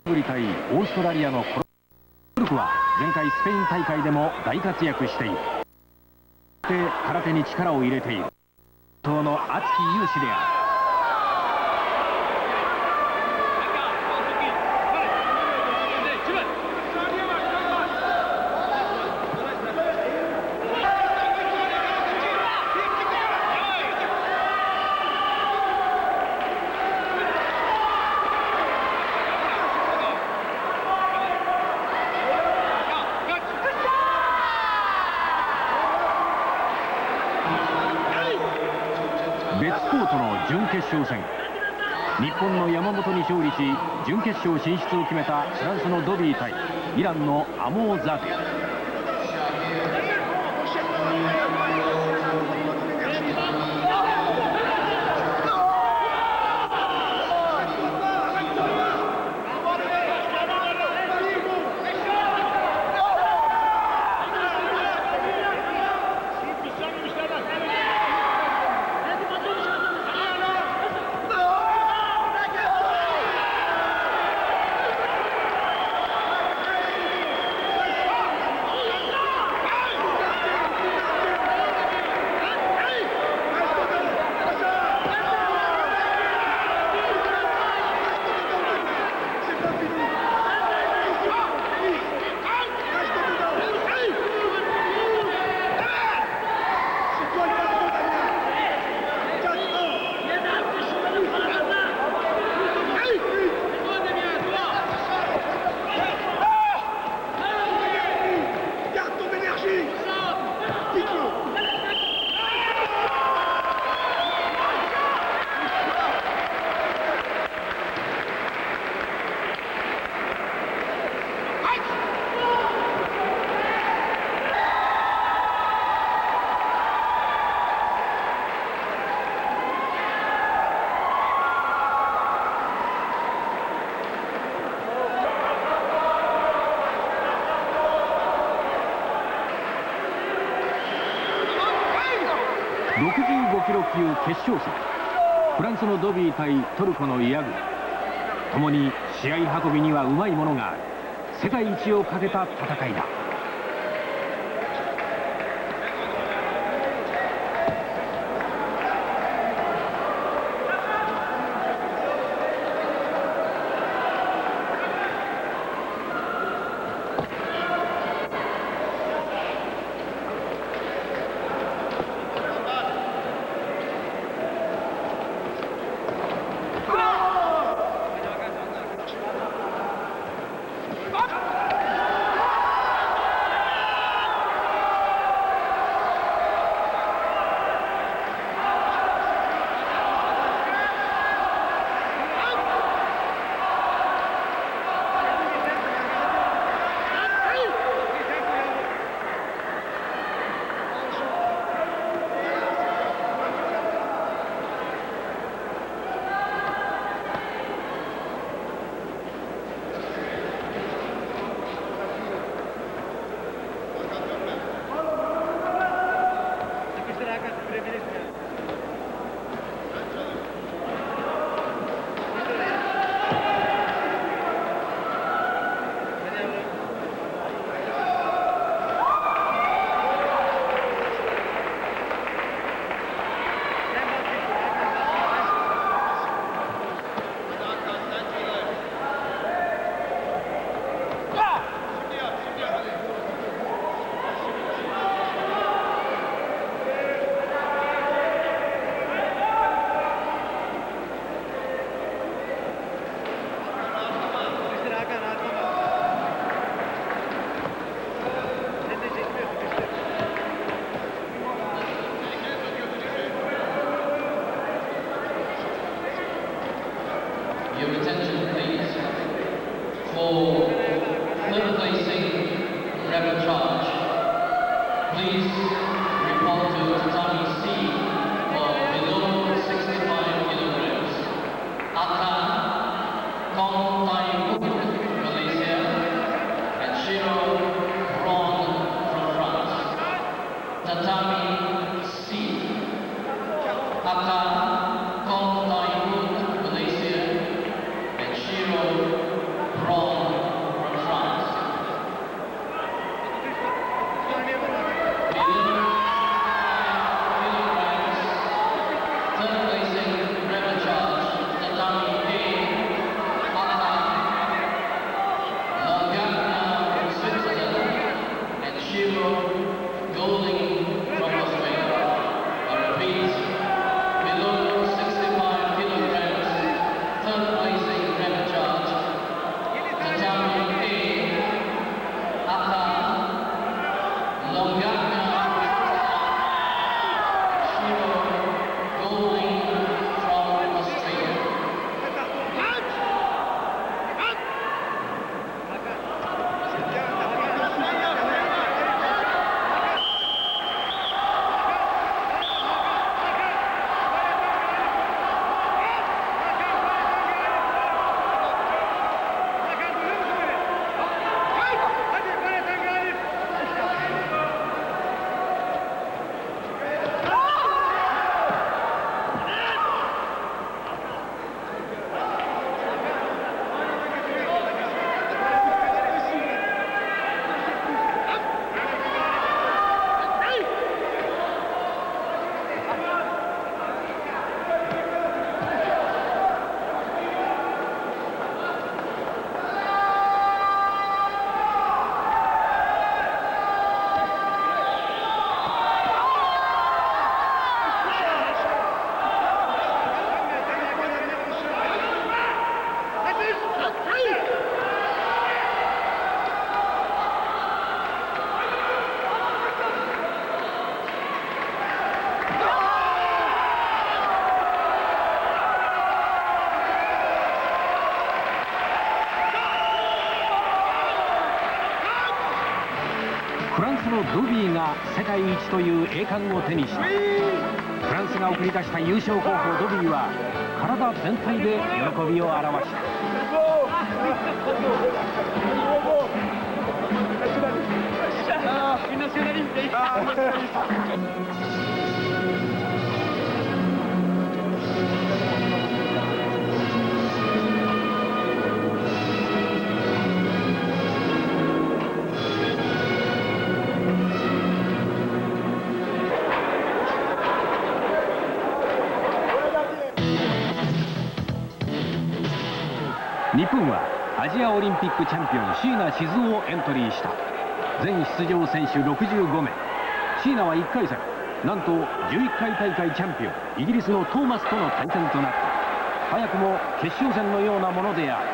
ブリ対オーストラリアのトルコは前回スペイン大会でも大活躍している。空手に力を入れている党の熱き勇士である。別コートの準決勝戦、日本の山本に勝利し準決勝進出を決めたフランスのドビー対イランのアモーザデ。65キロ級決勝戦、フランスのドビー対トルコのイアグ。ともに試合運びにはうまいものがある。世界一をかけた戦いだ。 Your attention, please, for third placing rebel charge. Please report to tatami C for below 65 kilograms. Akan, Kong Tai-wook, Malaysia, and Shiro Ron from France. Tatami C. Akan, Kong Tai-wook, Malaysia, and Shiro Ron のドビーが世界一という栄冠を手にした。フランスが送り出した優勝候補ドビーは体全体で喜びを表した。日本はアジアオリンピックチャンピオン椎名静雄をエントリーした。全出場選手65名。椎名は1回戦なんと11回大会チャンピオンイギリスのトーマスとの対戦となった。早くも決勝戦のようなものである。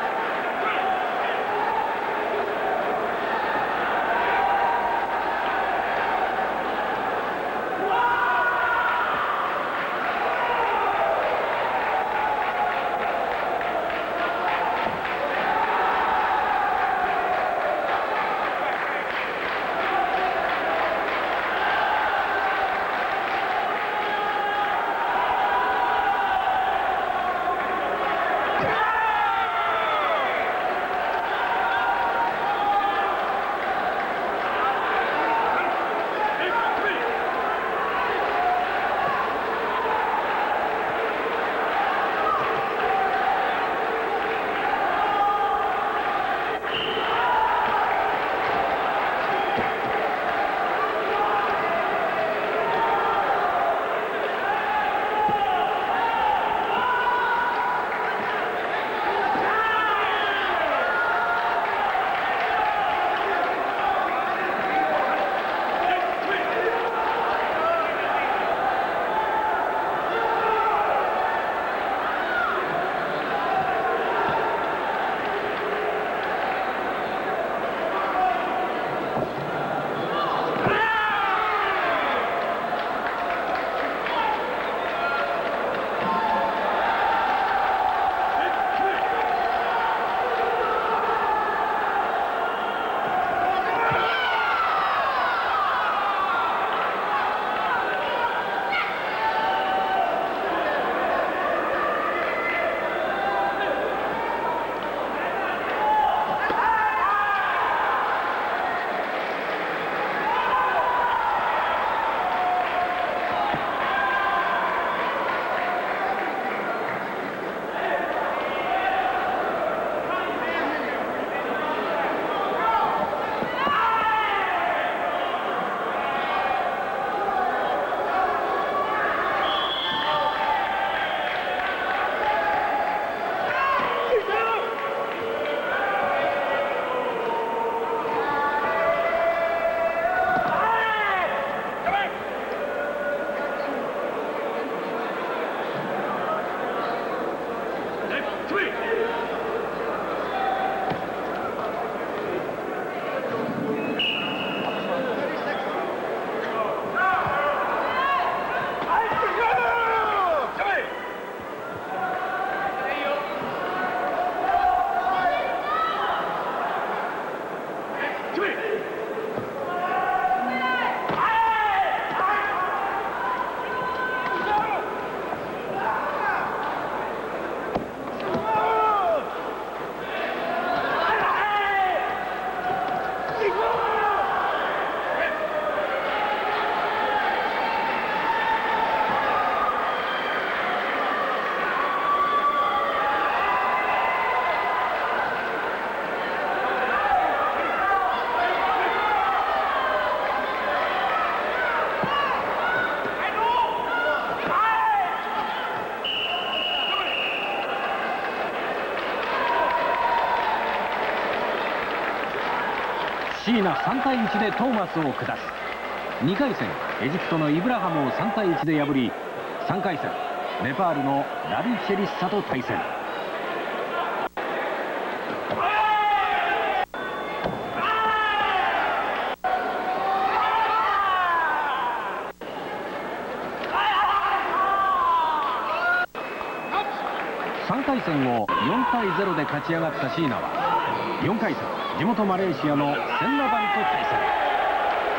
椎名3対1でトーマスを下す。2回戦エジプトのイブラハムを3対1で破り、3回戦ネパールのラビ・シェリッサと対戦。3回戦を4対0で勝ち上がった椎名は4回戦地元マレーシアのセンナバンと対戦。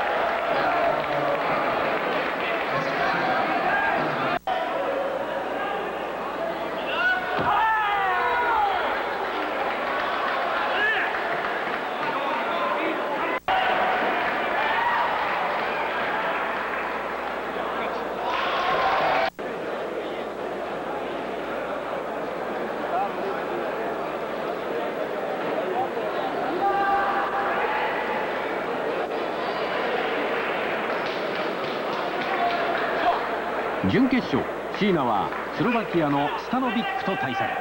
準決勝、シーナはスロバキアのスタノビックと対戦。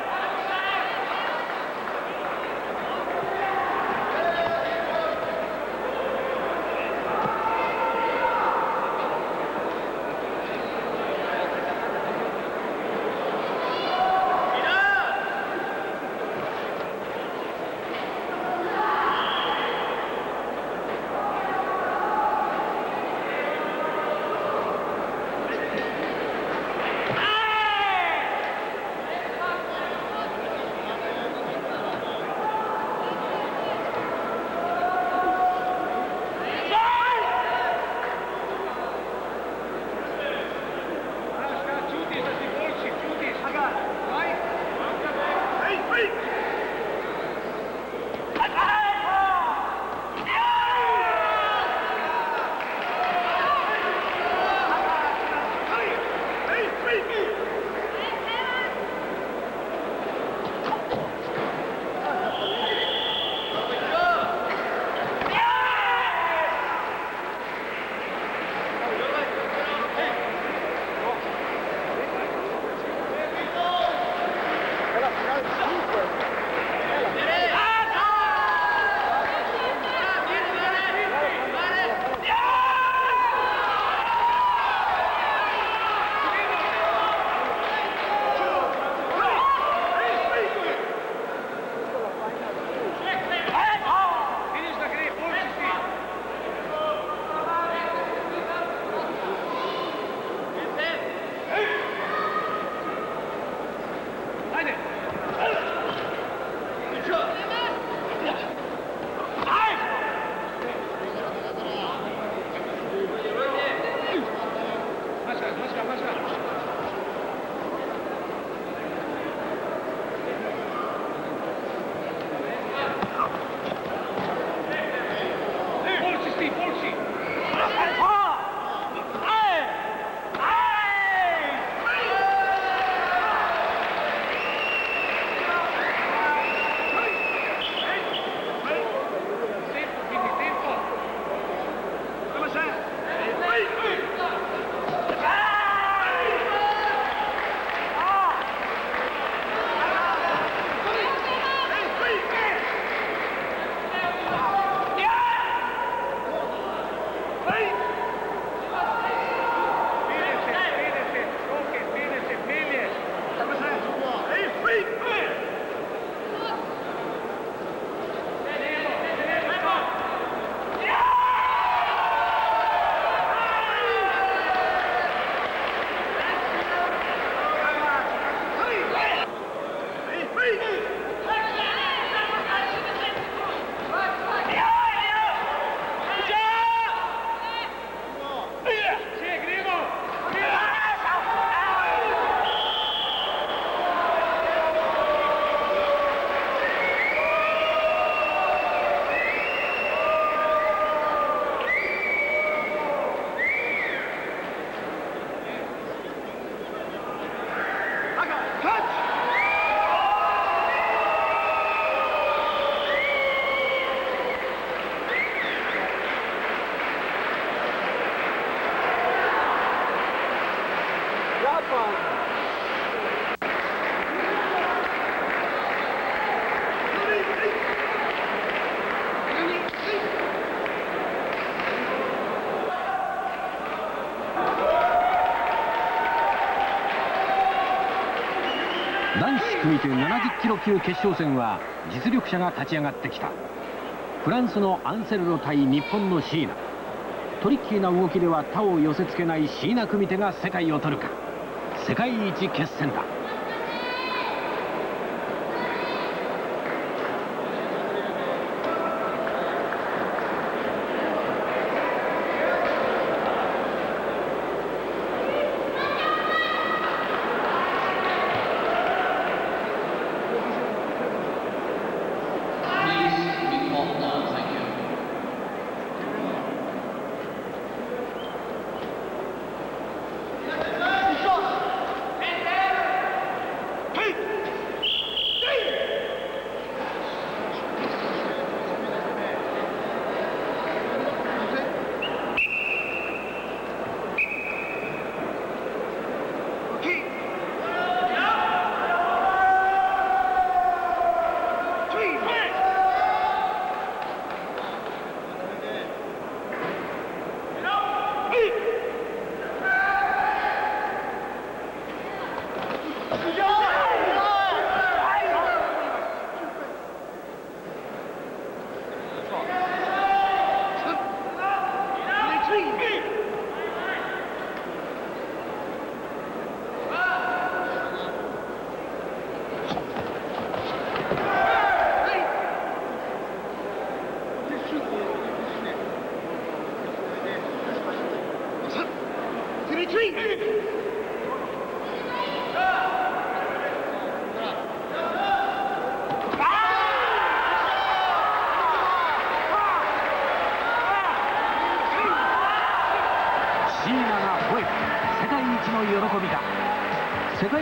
男子組手70キロ級決勝戦は実力者が勝ち上がってきた。フランスのアンセルロ対日本のシーナ。トリッキーな動きでは他を寄せ付けないシーナ組手が世界を取るか。世界一決戦だ。 Please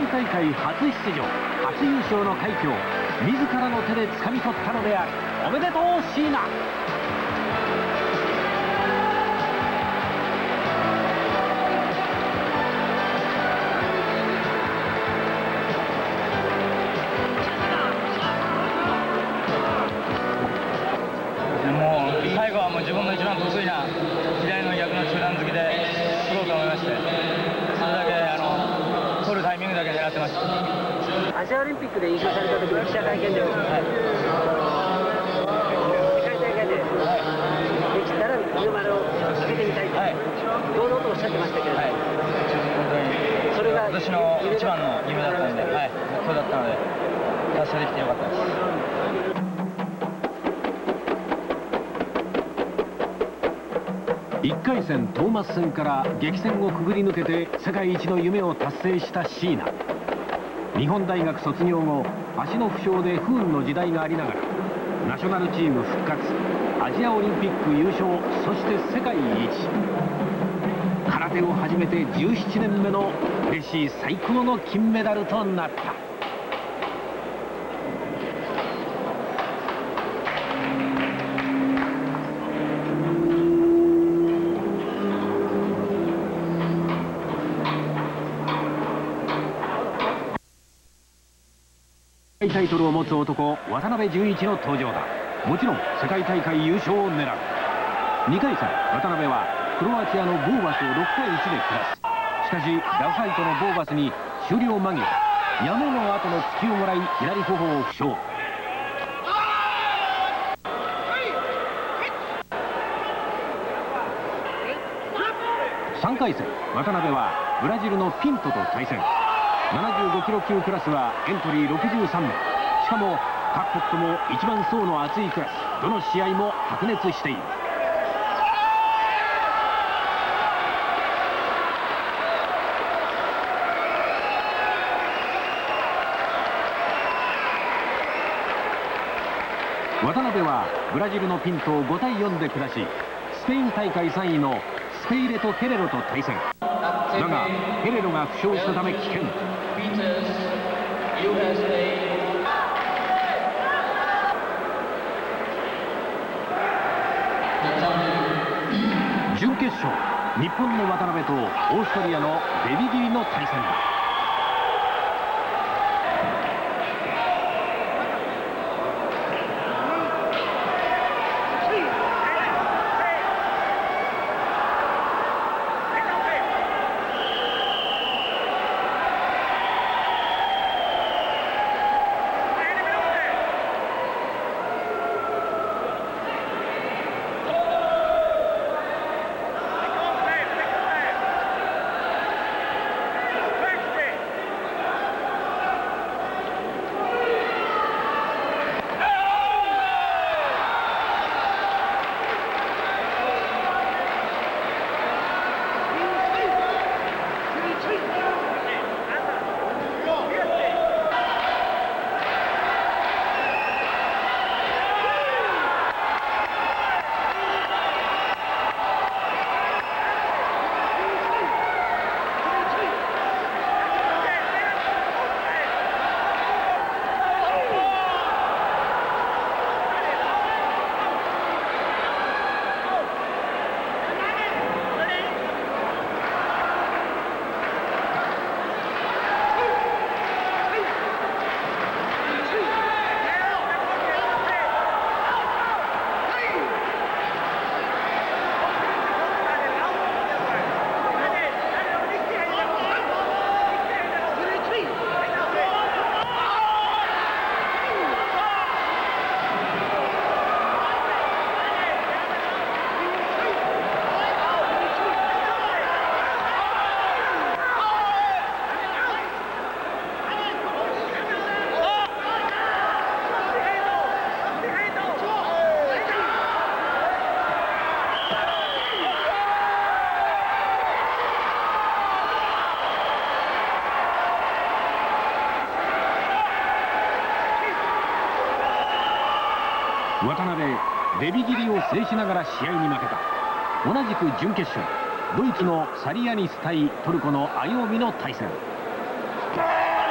大会初出場初優勝の快挙を自らの手で掴み取ったのである。おめでとう椎名。 最後はもう自分の一番得意な左の逆の中段突きで取ろうと思いまして、それだけ取るタイミングだけ狙ってました。 アジアオリンピックで優勝された時の記者会見でも、世界大会でできたら日の丸を上げてみたいと、堂々とおっしゃってましたけれども、 本当にそれが私の一番の夢だったんで、目標だったので達成できてよかったです。 1回戦トーマス戦から激戦をくぐり抜けて世界一の夢を達成した椎名。日本大学卒業後足の負傷で不運の時代がありながらナショナルチーム復活、アジアオリンピック優勝、そして世界一。空手を始めて17年目の嬉しい最高の金メダルとなった。タイトルを持つ男渡辺淳一の登場だ。もちろん世界大会優勝を狙う。2回戦渡辺はクロアチアのボーバスを6対1で下す。しかしラファイトのボーバスに終了間際矢野の後の突きをもらい左頬を負傷。3回戦渡辺はブラジルのピントと対戦。75キロ級クラスはエントリー63名。しかも各国とも一番層の厚いクラス。どの試合も白熱している。渡辺はブラジルのピントを5対4で下し、スペイン大会3位のスペイレト・ヘレロと対戦。だがヘレロが負傷したため棄権。準決勝、日本の渡辺とオーストリアのベビギリの対戦だ。渡辺、ベビギリを制しながら試合に負けた。同じく準決勝、ドイツのサリアニス対トルコのアヨーミの対戦。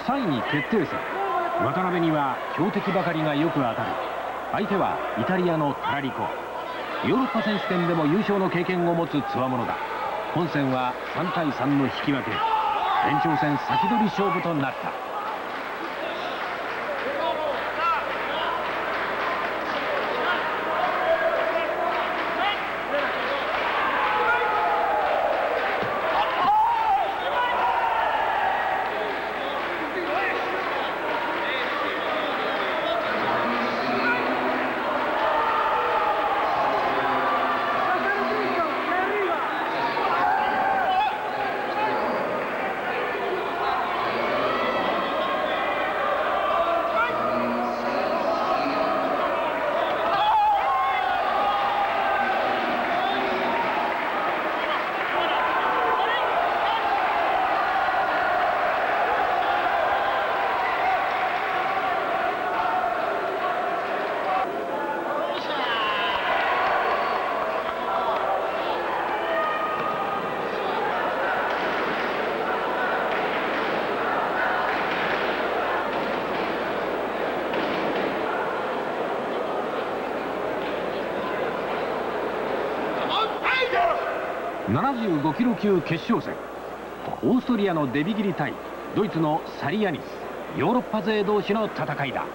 3位決定戦。渡辺には強敵ばかりがよく当たる。相手はイタリアのタラリコ。ヨーロッパ選手権でも優勝の経験を持つつわものだ。本戦は3対3の引き分け。延長戦先取り勝負となった。75キロ級決勝戦。オーストリアのデビギリ対ドイツのサリヤニス。ヨーロッパ勢同士の戦いだ。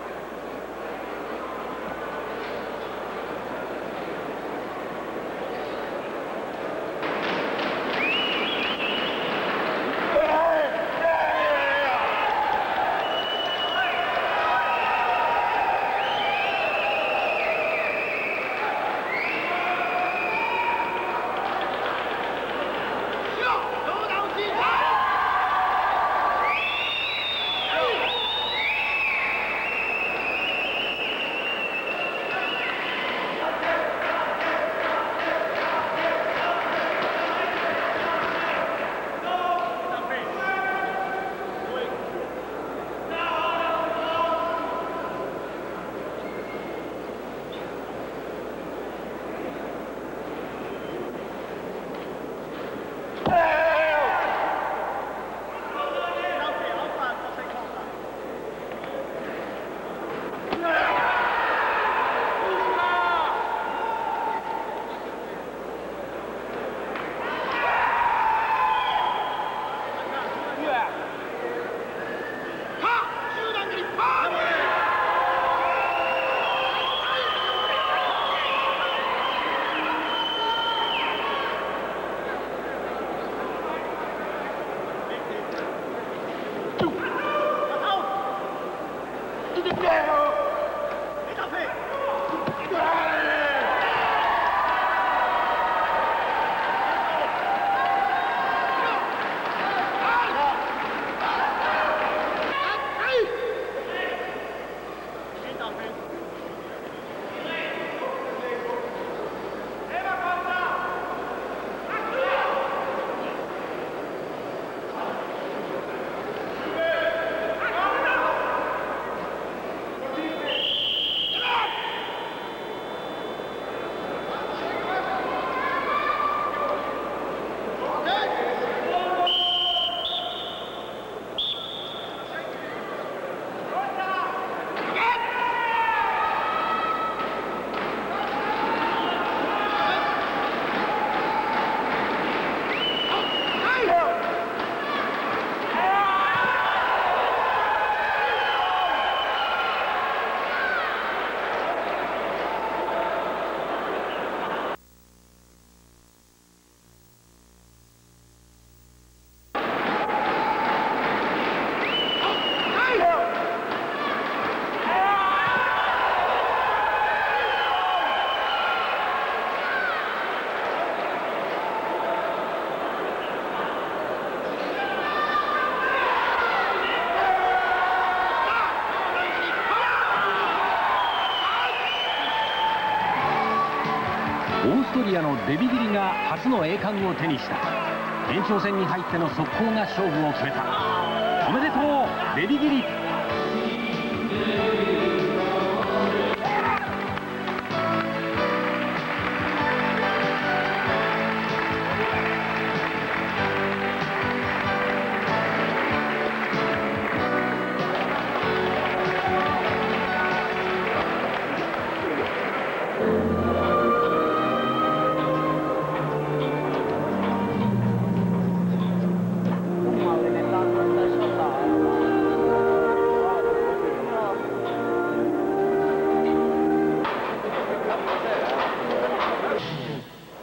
オーストリアのデビギリが初の栄冠を手にした。延長戦に入っての速攻が勝負を決めた。おめでとうデビギリ。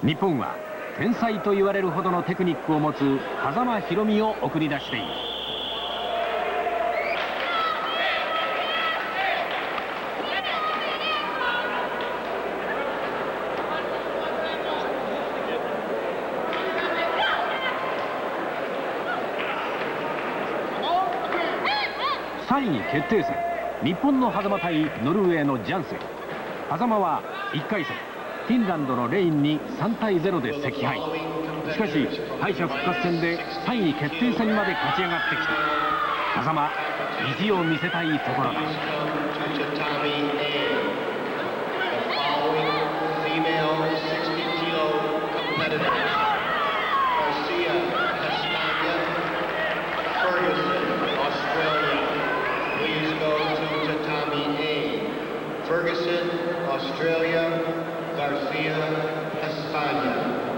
日本は天才と言われるほどのテクニックを持つ風間ひろみを送り出している。3位決定戦、日本の狭間対ノルウェーのジャンセン。狭間は1回戦フィンランドのレインに3対0で惜敗。しかし敗者復活戦で3位決定戦まで勝ち上がってきた。狭間、意地を見せたいところだ。 Ferguson, Australia, Garcia, España.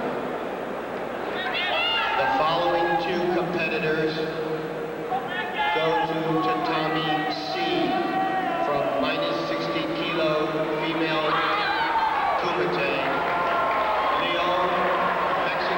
The following two competitors go to tatami C from -60 kilo female kumite. Leon, Mexico.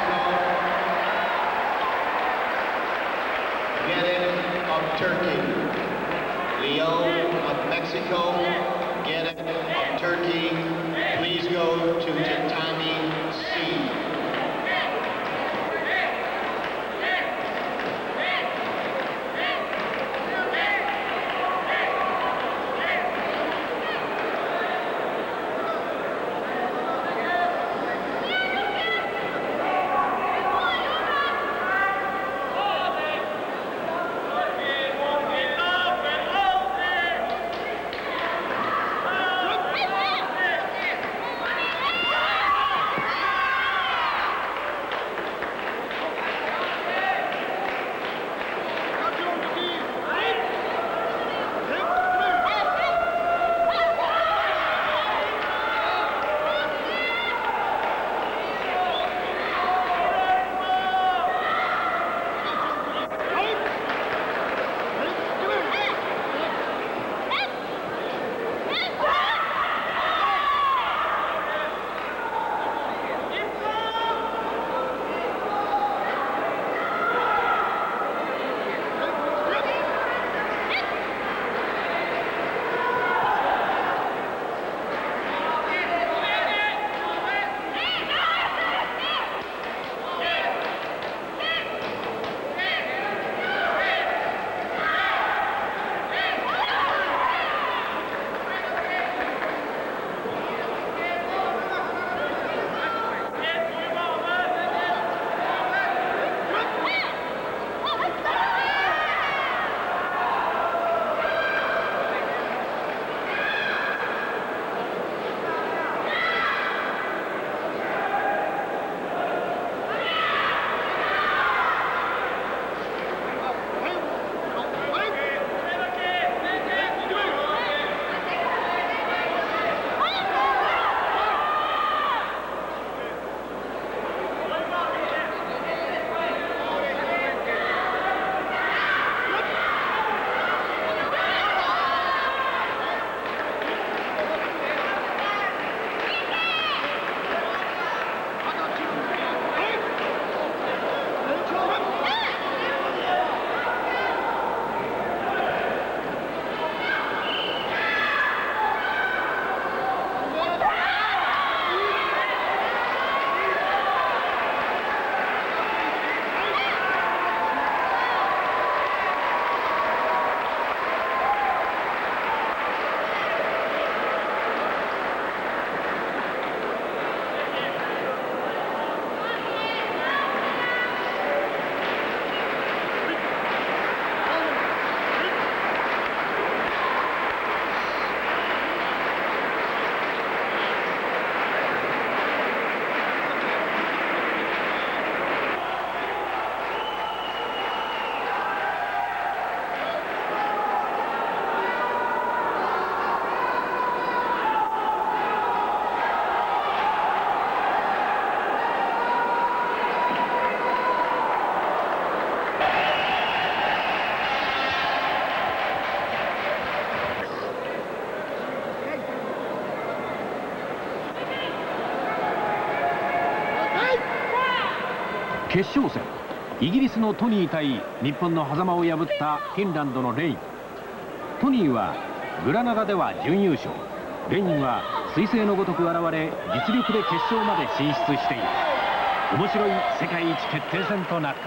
決勝戦、イギリスのトニー対日本の狭間を破ったフィンランドのレイン。トニーはグラナダでは準優勝、レインは彗星のごとく現れ実力で決勝まで進出している。面白い世界一決定戦となった。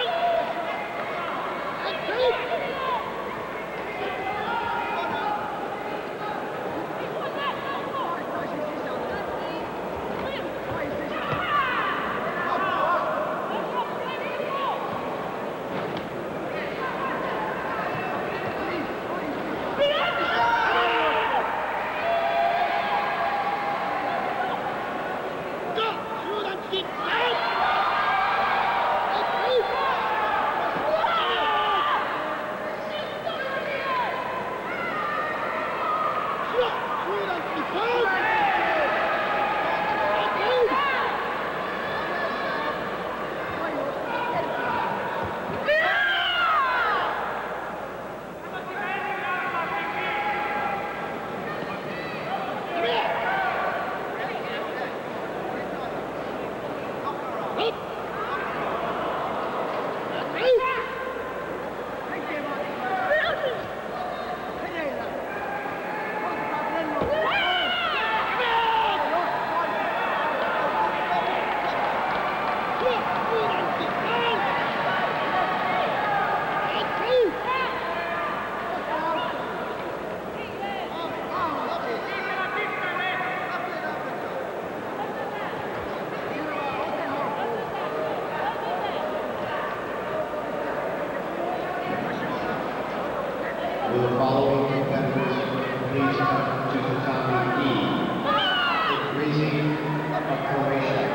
Will the following competitors please come to tatami E? Igrizi of Croatia.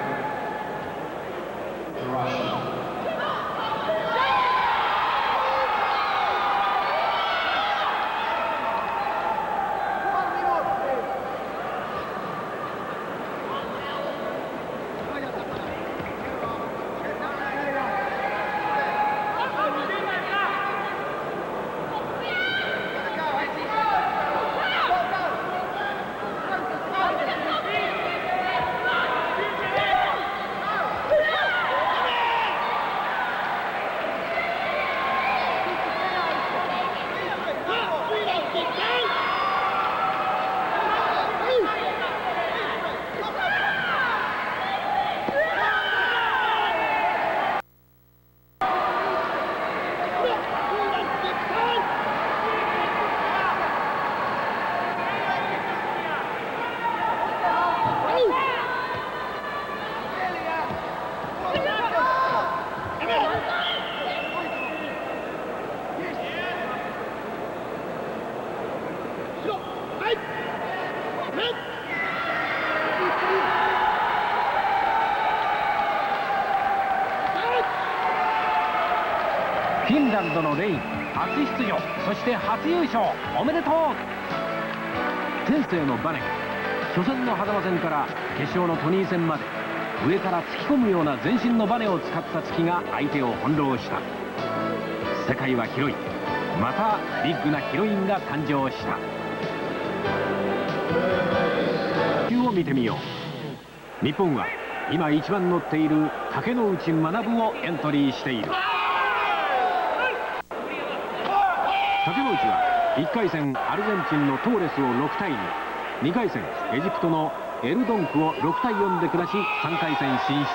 Russia. フィンランドのレイン、初出場、そして初優勝、おめでとう。天性のバネが初戦の狭間戦から決勝のトニー戦まで上から突き込むような全身のバネを使った突きが相手を翻弄した。世界は広い。またビッグなヒロインが誕生した。を見てみよう。日本は今一番乗っている竹之内学をエントリーしている。竹之内は1回戦アルゼンチンのトーレスを6対2、2回戦エジプトのエルドンクを6対4で下し3回戦進出。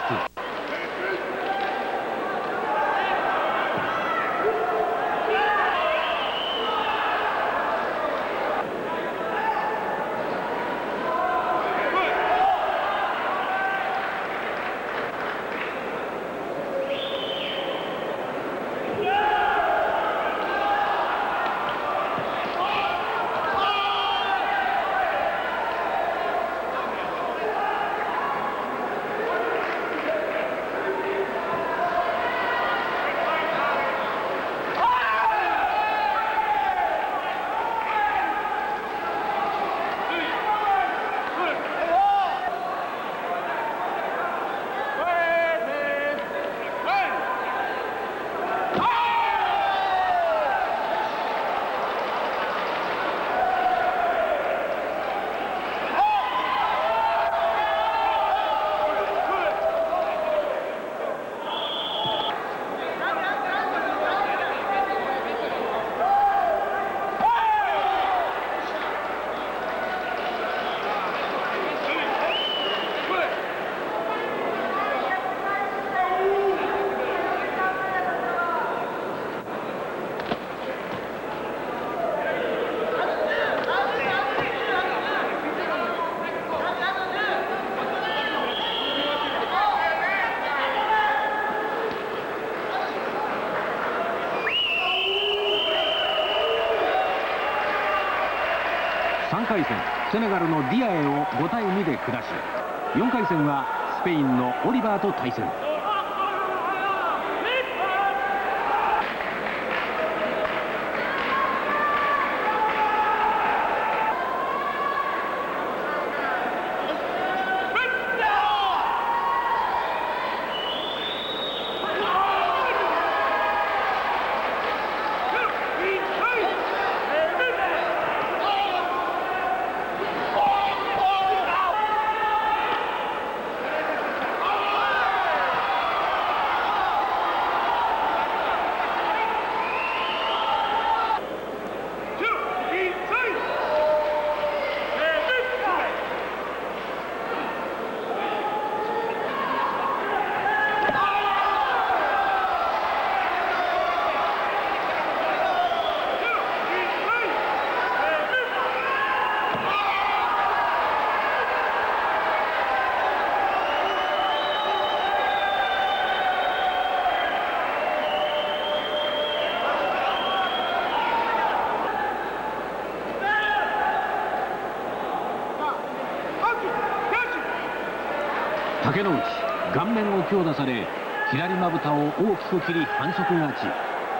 3回戦セネガルのディアエを5対2で下し、4回戦はスペインのオリバーと対戦。竹之内、顔面を強打され左まぶたを大きく切り反則勝ち。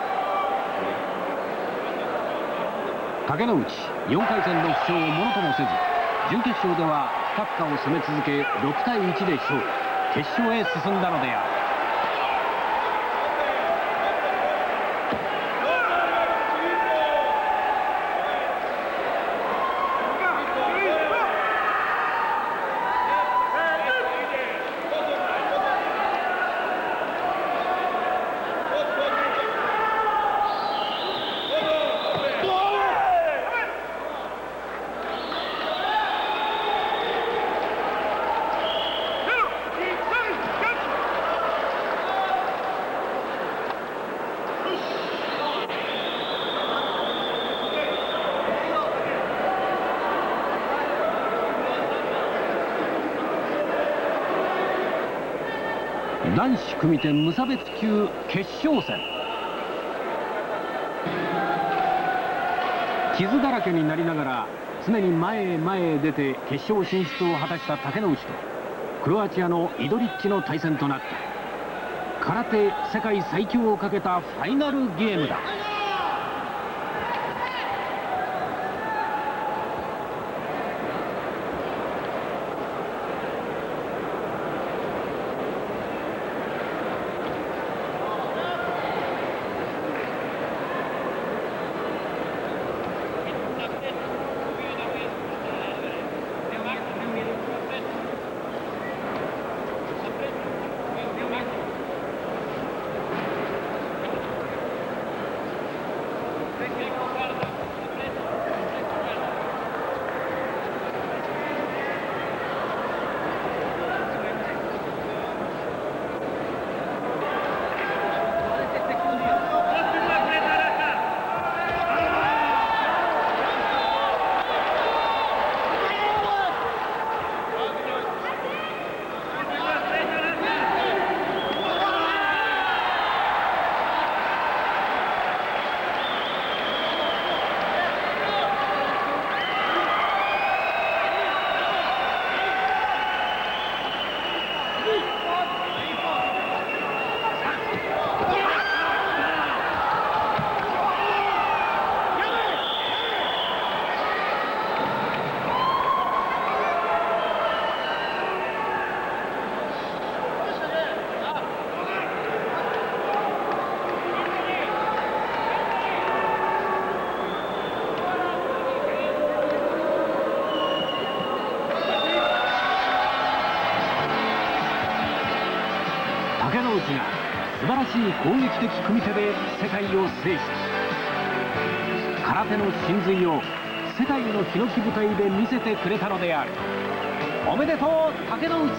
竹之内、4回戦の負傷をものともせず、準決勝ではカフカを攻め続け6対1で勝利、決勝へ進んだのである。男子組手無差別級決勝戦。傷だらけになりながら常に前へ前へ出て決勝進出を果たした竹之内とクロアチアのイドリッチの対戦となった。空手世界最強をかけたファイナルゲームだ。竹之内が素晴らしい攻撃的組手で世界を制し、空手の真髄を世界のヒノキ舞台で見せてくれたのである。おめでとう竹之内。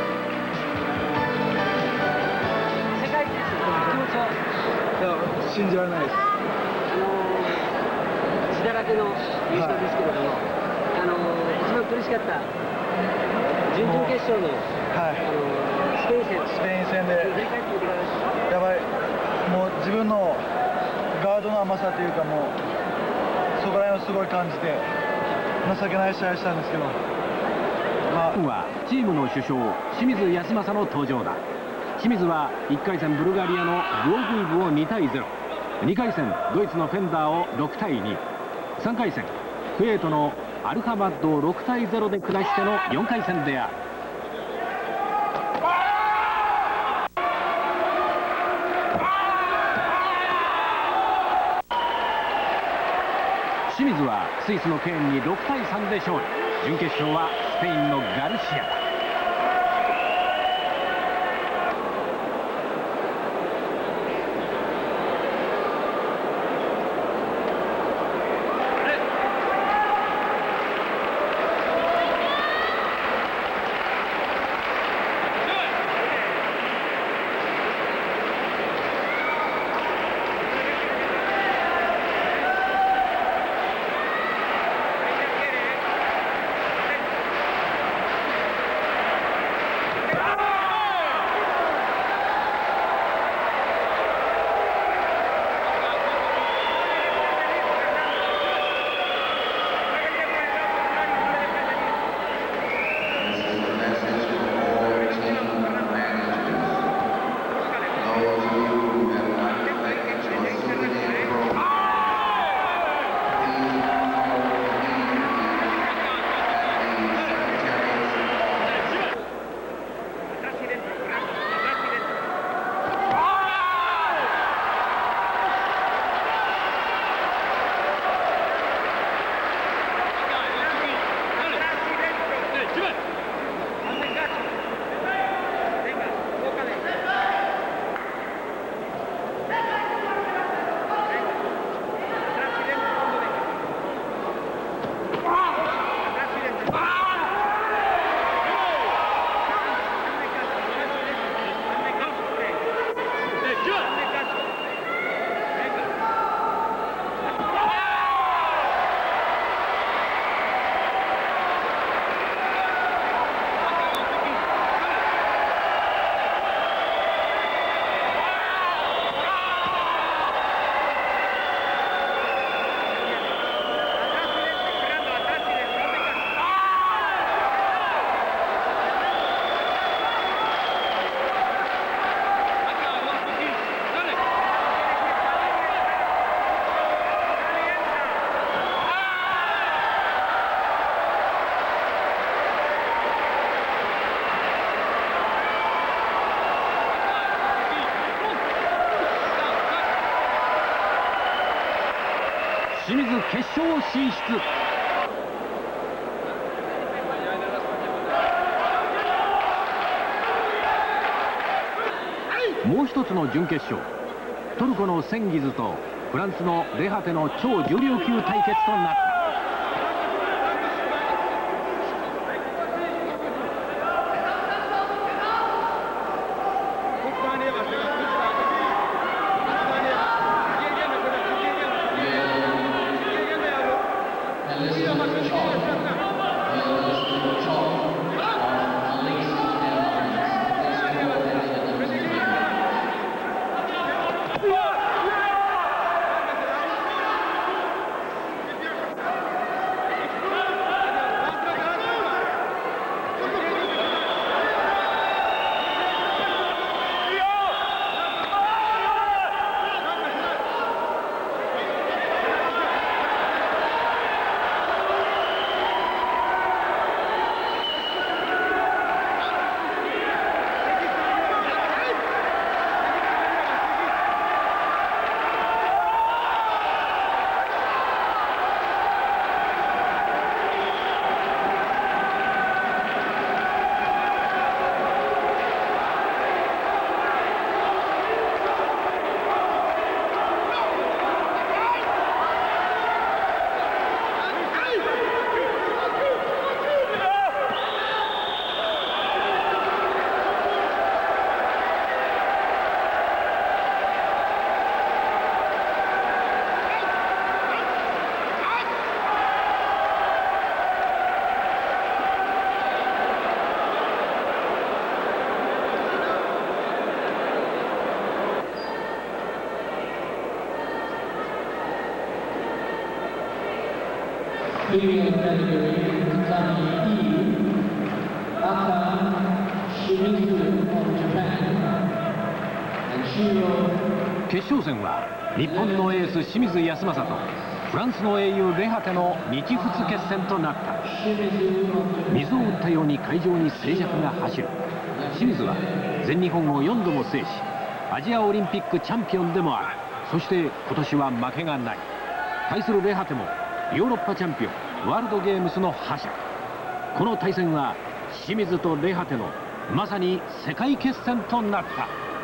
世界一です。気持ちは。 いや、信じられないです。 血だらけの優勝ですけれども、一番苦しかった準々決勝の、スペイン戦で振り返ってみてください。 やばい、もう自分のガードの甘さというか、もうそこら辺をすごい感じて、 情けない試合したんですけど、 はチームの主将清水康政の登場だ。清水は1回戦ブルガリアのグオグイブを2対0、2回戦ドイツのフェンダーを6対2、3回戦クウェートのアルハマッドを6対0で下しての4回戦である。清水はスイスのケーンに6対3で勝利。準決勝はスペインのガルシアだ。清水決勝進出。もう一つの準決勝、トルコのセンギズとフランスのレハテの超重量級対決となった。 Female category, Tatami E, Aka Shimizu from Japan, and Shiro. 決勝戦は日本のエース清水康正とフランスの英雄レハテの日仏決戦となった。水を打ったように会場に静寂が走る。清水は全日本を4度も制し、アジアオリンピックチャンピオンでもある。そして今年は負けがない。対するレハテもヨーロッパチャンピオン、ワールドゲームスの覇者。この対戦は清水とレハテのまさに世界決戦となった。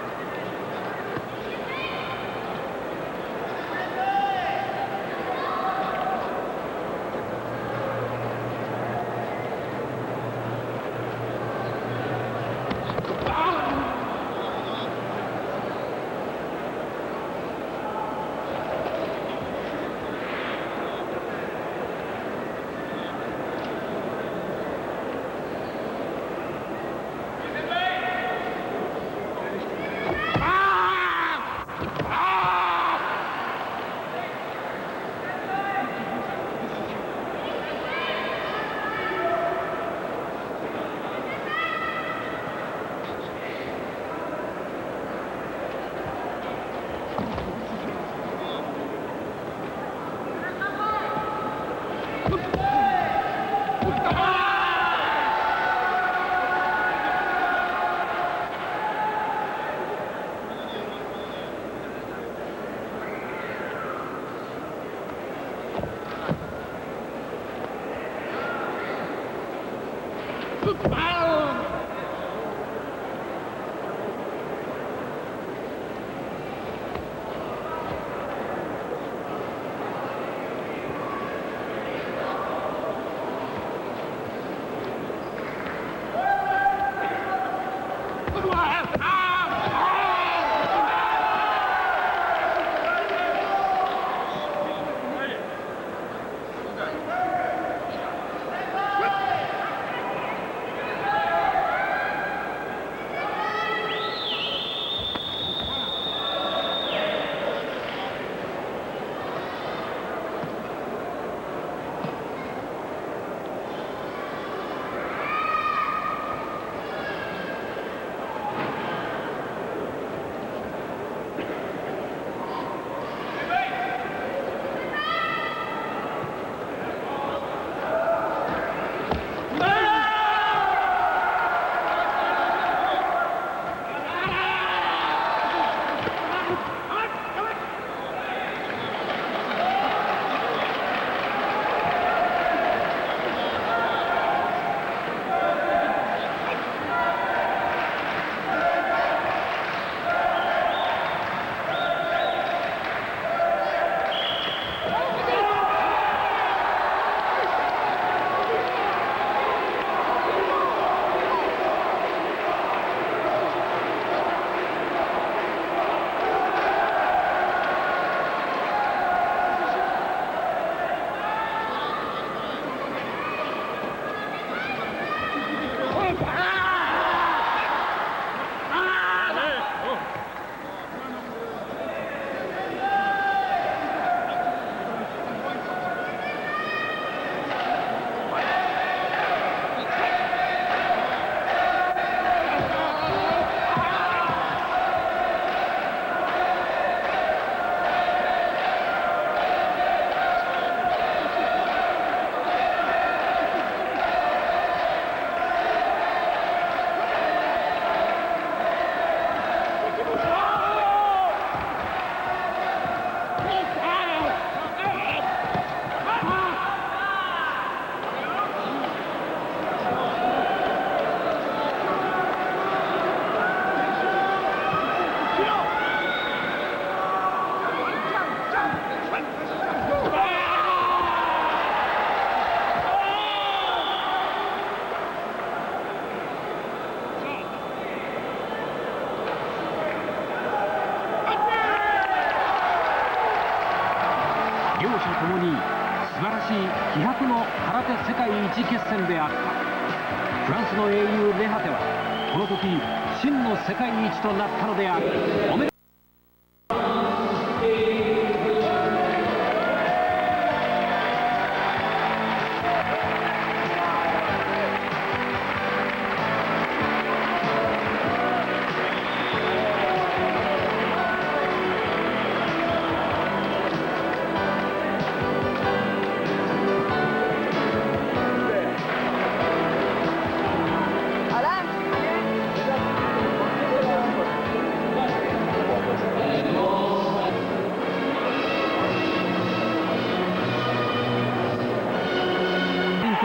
両者ともに素晴らしい気迫の空手世界一決戦であった。フランスの英雄レハテはこの時真の世界一となったのである。おめでとう。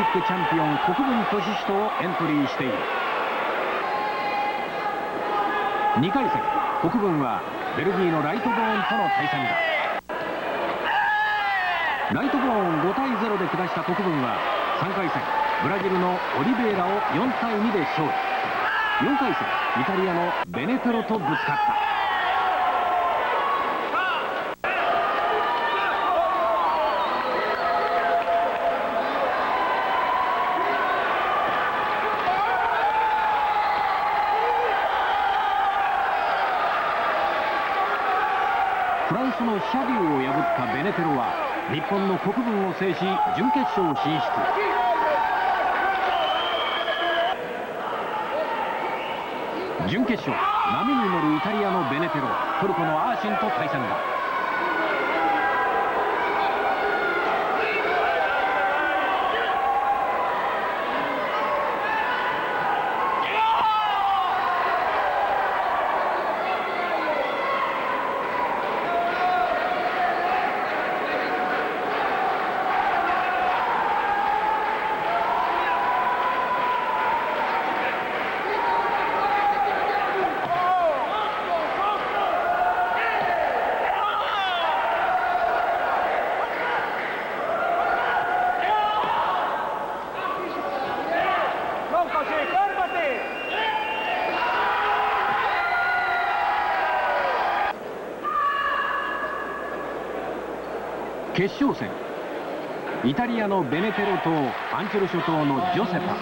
ックチャンピオン国分俊人をエントリーしている。2回戦、国分はベルギーのライトボーンとの対戦だ。ライトボーン5対0で下した国分は3回戦、ブラジルのオリベイラを4対2で勝利。4回戦、イタリアのベネテロとぶつかった。フランスのシャビューを破ったベネテロは日本の国分を制し準決勝進出。準決勝、波に乗るイタリアのベネテロ、トルコのアーシンと対戦だ。決勝戦、イタリアのベネテロとアンチョル諸島のジョセパ。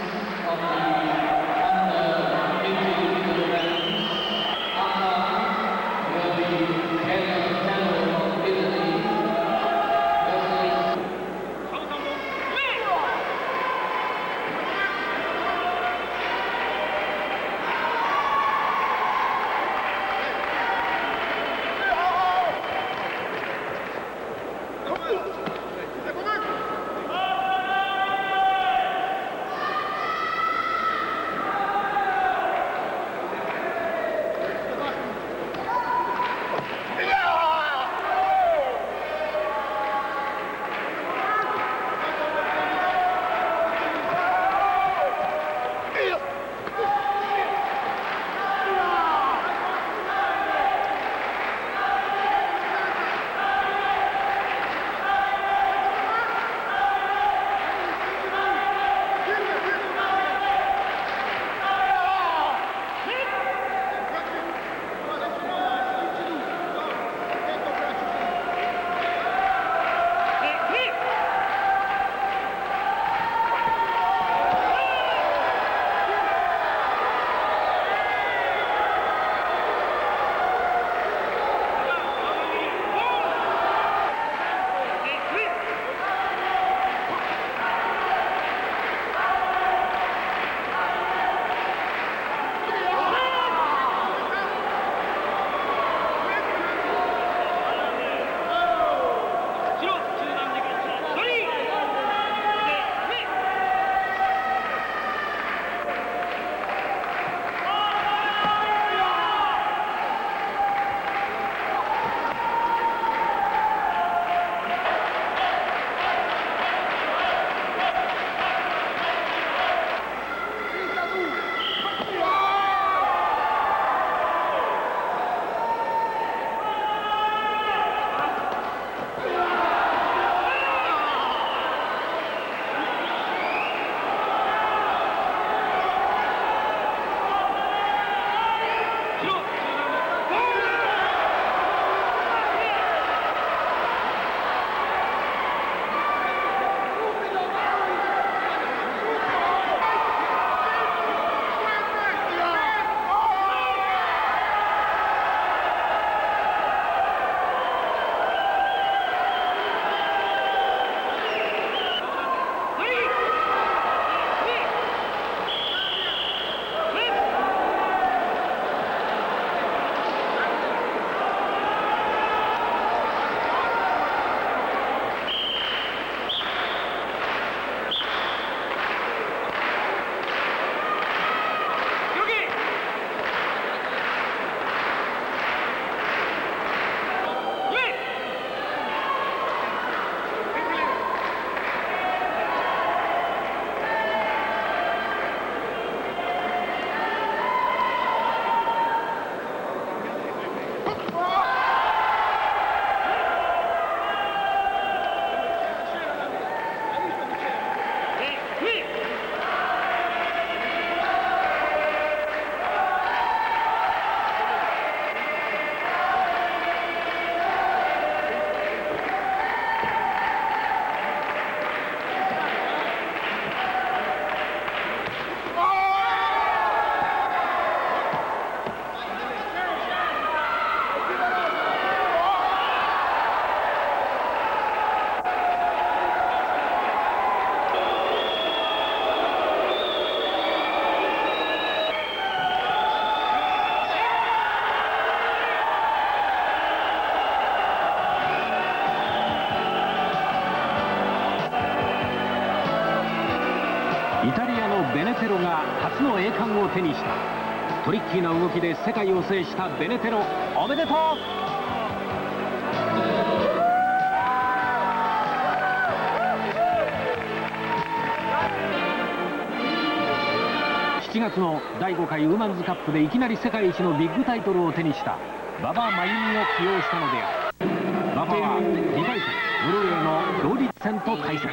イタリアのベネテロが初の栄冠を手にした。トリッキーな動きで世界を制したベネテロ、おめでとう。7月の第5回ウーマンズカップでいきなり世界一のビッグタイトルを手にした馬場真由美を起用したのである。馬場は2回戦ノルウェーのローリッツェンと対戦。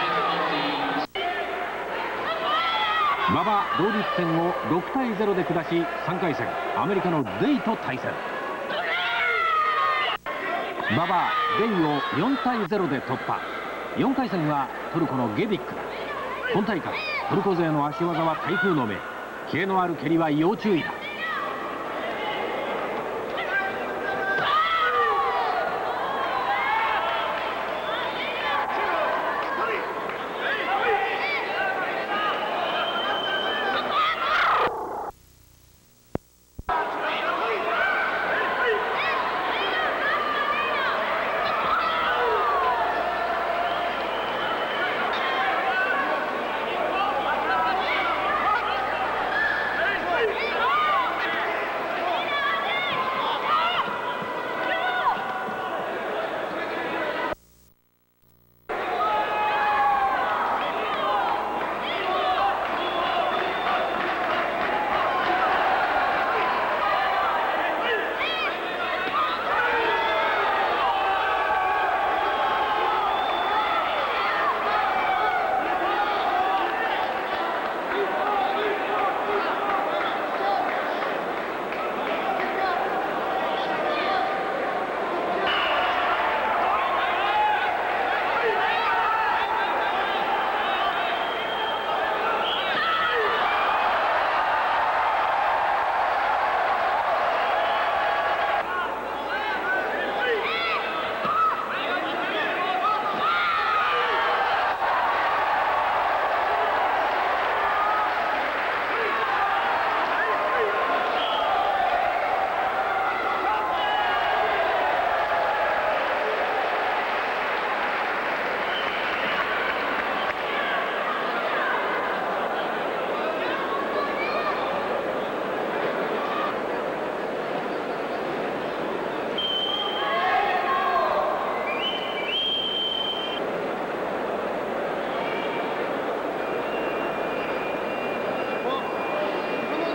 馬場ローリッツェンを6対0で下し、3回戦アメリカのデイと対戦。馬場デイを4対0で突破。4回戦はトルコのゲディックだ。今大会トルコ勢の足技は台風の目、キレのある蹴りは要注意だ。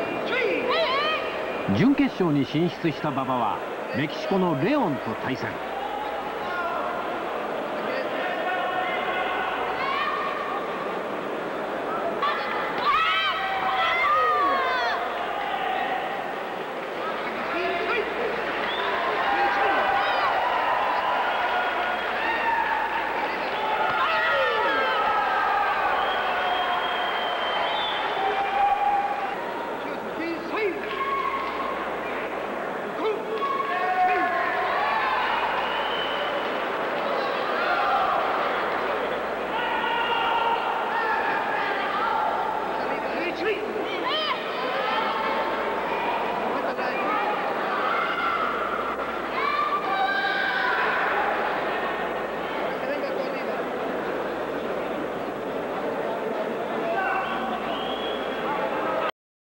準決勝に進出した馬場はメキシコのレオンと対戦。